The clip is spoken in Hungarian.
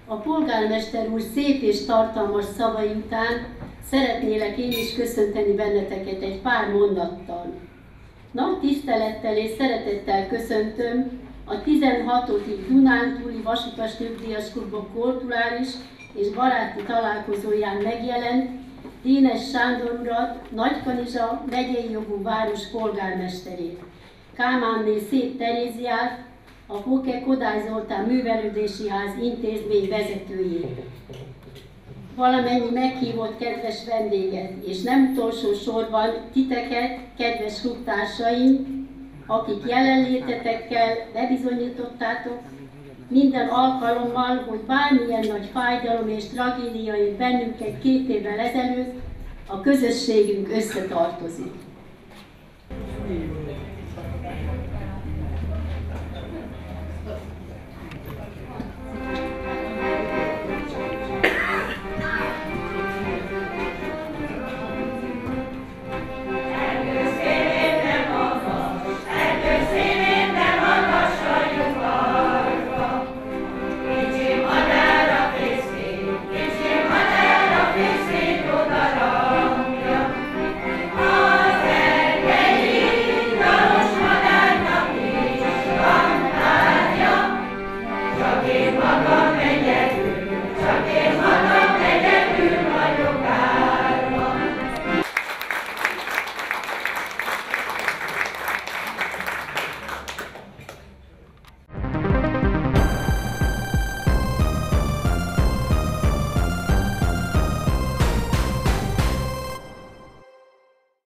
A polgármester úr szép és tartalmas szavai után szeretnélek én is köszönteni benneteket egy pár mondattal. Nagy tisztelettel és szeretettel köszöntöm a 16. Dunántúli Vasutas Nyugdíjas Klubok kulturális és baráti találkozóján megjelent Dénes Sándor urat, Nagykanizsa megyei jogú város polgármesterét, Kálmánné Szép Teréziát, a Póke Kodály Zoltán Művelődési Ház intézmény vezetőjét. Valamennyi meghívott kedves vendéget, és nem utolsó sorban titeket, kedves klubtársaim, akik jelenlétetekkel bebizonyítottátok minden alkalommal, hogy bármilyen nagy fájdalom és tragédia ért bennünket 2 évvel ezelőtt, a közösségünk összetartozik.